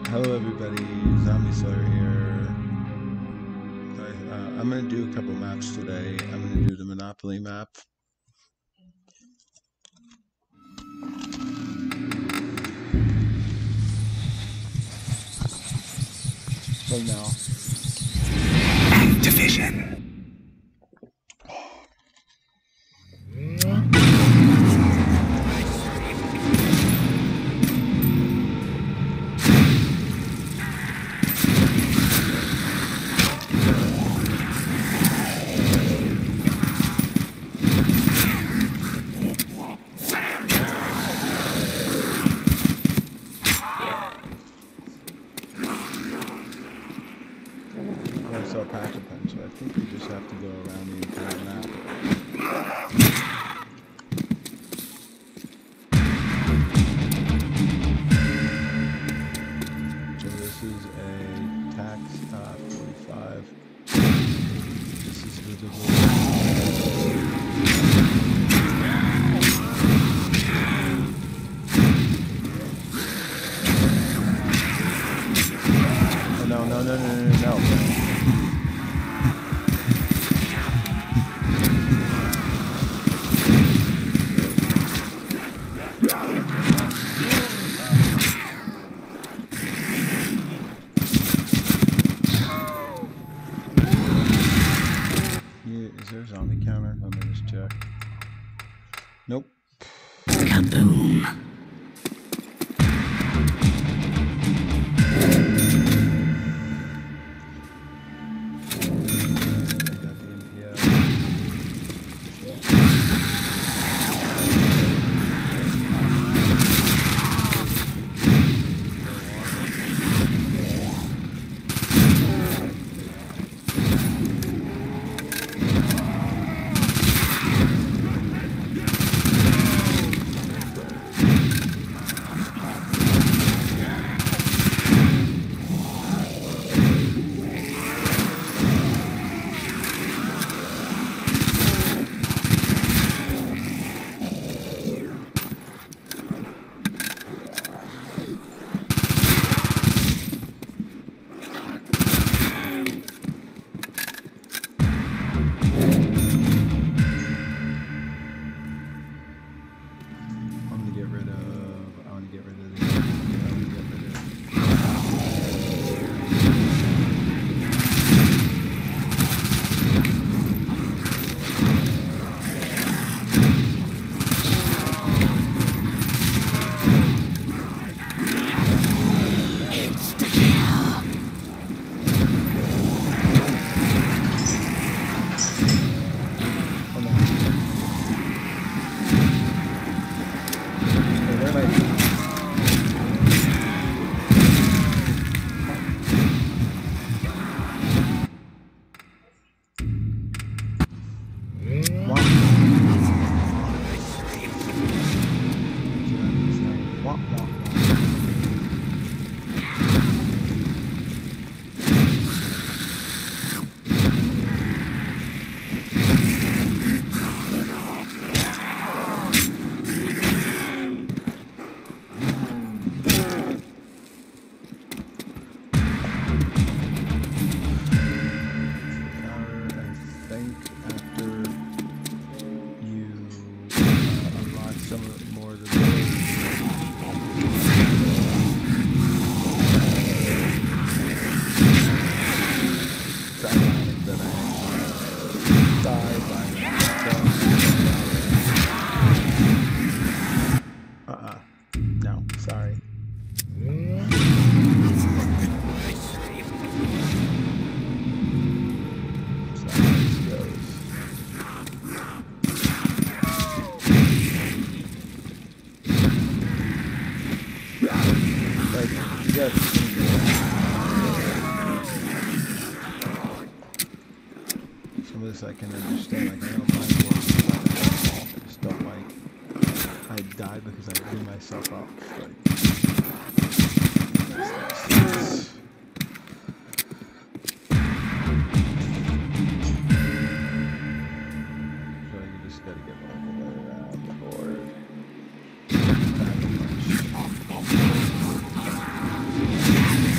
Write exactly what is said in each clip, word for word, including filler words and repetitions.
Hello everybody, Zombie Slayer here. I, uh, I'm going to do a couple maps today. I'm going to do the Monopoly map. So now. Division. I saw Pack-a-Punch, so I think we just have to go around the entire map. So this is a tax uh, forty-five. This is visible. Oh, no, no, no, no, no, no. Is there a zombie counter? Let me just check. Nope. Kaboom. Some of this I can understand. Like I don't mind working. I just don't like. I die because I blew myself up. Like, so you just gotta get all the way around the board.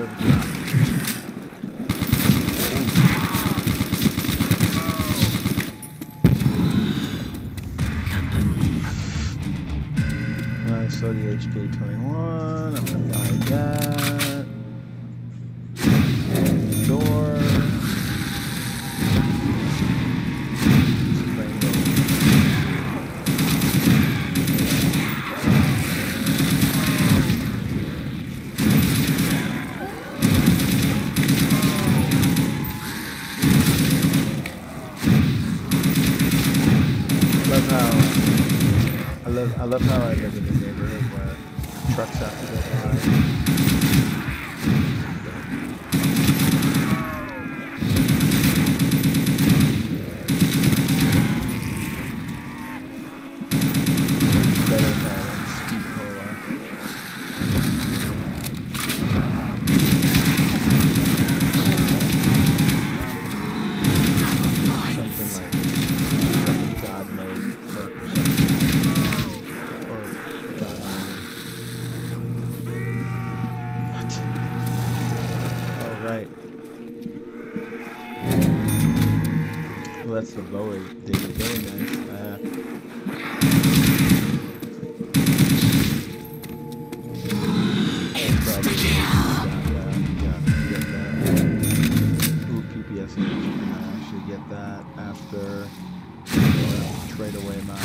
of a drop. Uh, so the H K twenty-one, I'm gonna buy that. Door. Love how I love I love how I live in a neighborhood where trucks have to go by. Better than Speed Cola. Something like something God made or something. Or God made. What? Oh right. Well, that's the lower dig. Very nice. Uh, probably got that. Yeah, get that. Ooh, P P S. I should get that after or trade away my. Uh,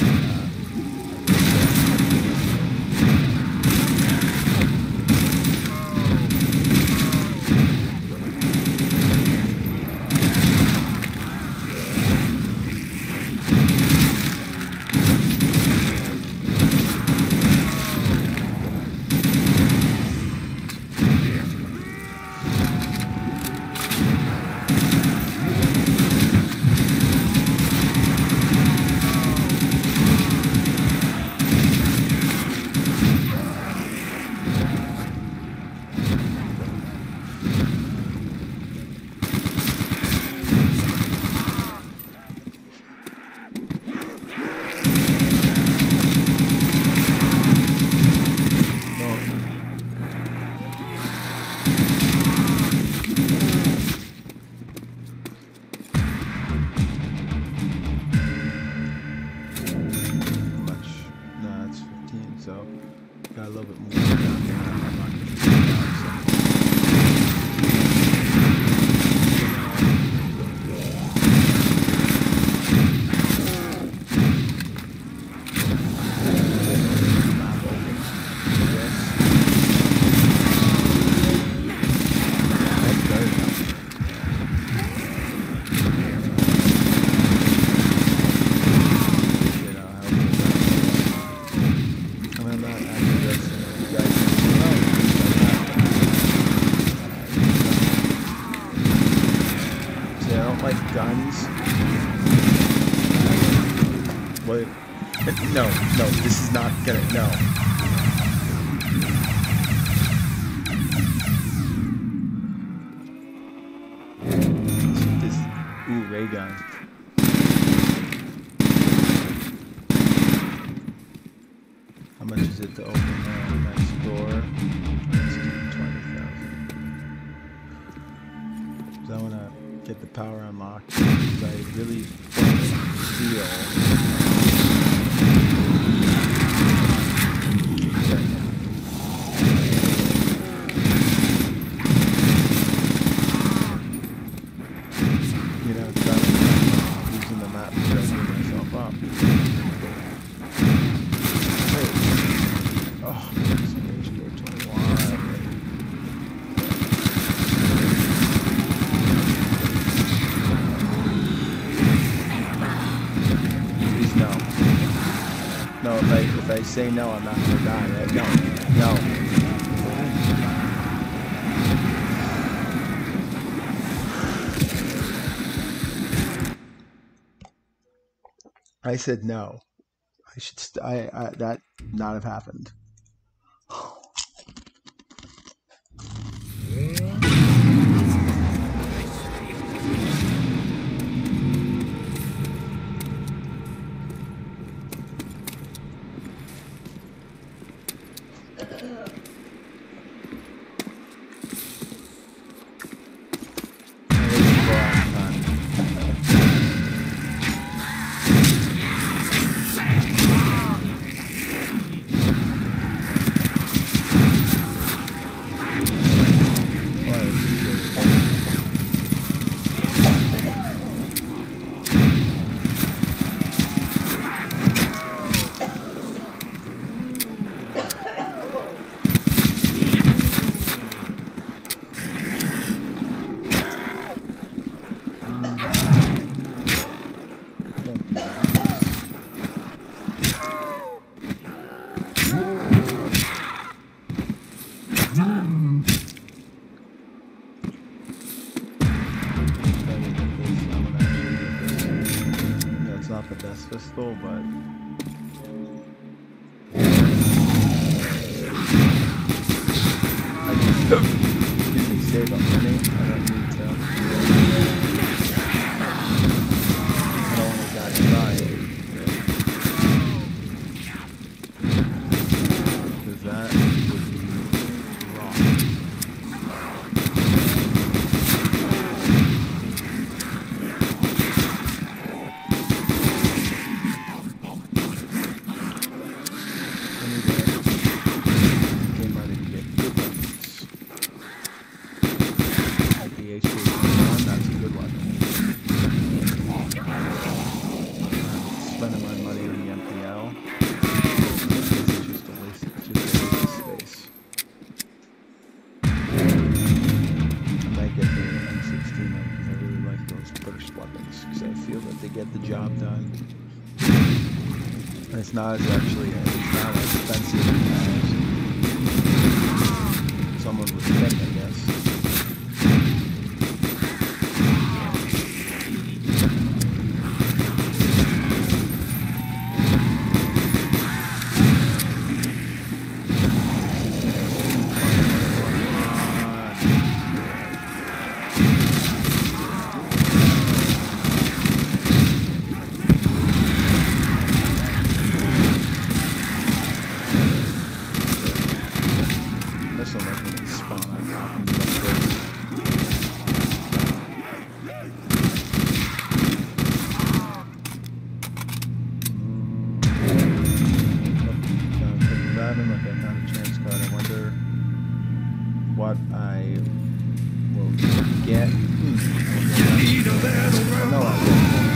so got a little bit more down there. I'm not going to do that. Guns. What? No, no, this is not gonna. No. This. Ooh, ray gun. How much is it to open the next door? Let's do twenty thousand. Because I wanna get the power unlocked, because I really feel you know, trying using the map to try to get myself up. Hey. Oh, it's an H K twenty-one. No, if I if I say no, I'm not gonna die, right? No, no. I said no. I should. St I, I that not have happened. pistol, but I can usually save up money. I don't need to. I don't want to die trying. Because that would be wrong. It's not as actually, it's not as expensive as someone would think, I guess. What I will get. Hmm. No, I won't.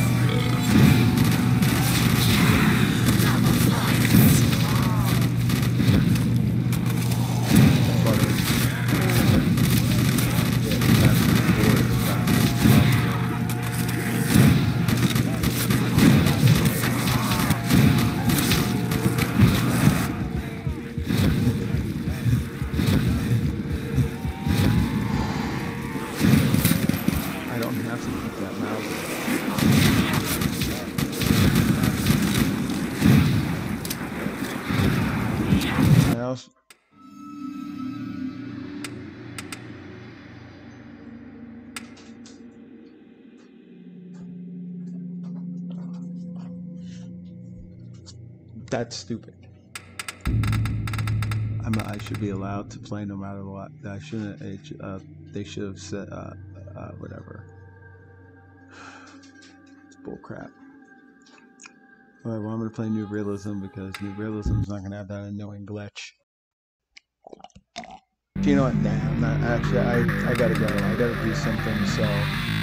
That's stupid. I'm, I should be allowed to play no matter what. I shouldn't. It, uh, they should have said uh, uh, whatever. It's bullcrap. Alright, well, I'm gonna play New Realism because New Realism is not gonna have that annoying glitch. You know what? Damn. Not, actually, I I gotta go. I gotta do something. So.